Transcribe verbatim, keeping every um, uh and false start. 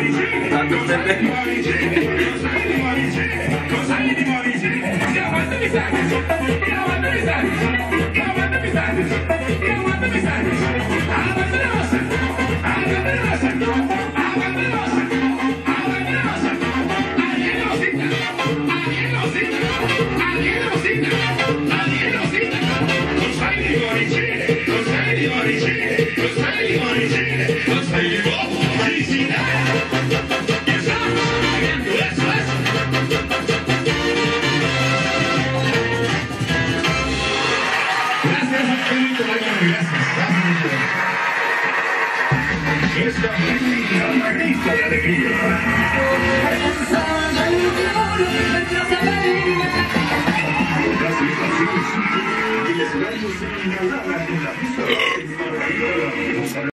Tanto pendejo. Esta es la lista de alegría. Y les damos una con la pista.